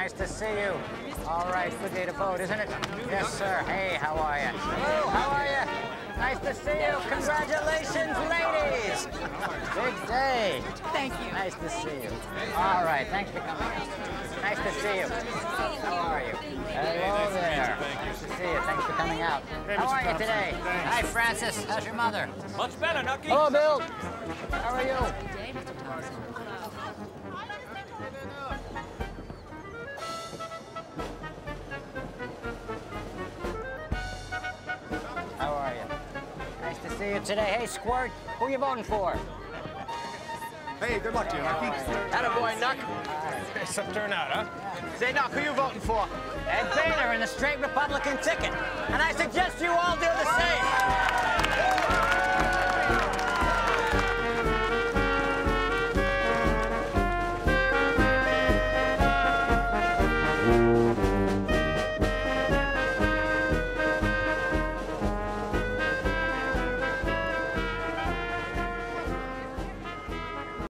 Nice to see you. All right, good day to vote, isn't it? Yes, sir. Hey, how are you? Hello, how are you? Nice to see you. Congratulations, ladies. Big day. Thank you. Nice to see you. All right, thanks for coming out. Nice to see you. How are you? Hello there. Nice to see you. Thanks for coming out. How are you today? Hi, Francis. How's your mother? Much better, Nucky. Hello, Bill. How are you? How are you? Nice to see you today. Hey, Squirt, who you voting for? Hey, good luck to you, Nucky. Attaboy, Nuck. Some turnout, huh? Say, Nuck, who you voting for? Ed Baylor in the straight Republican ticket. And I suggest you all do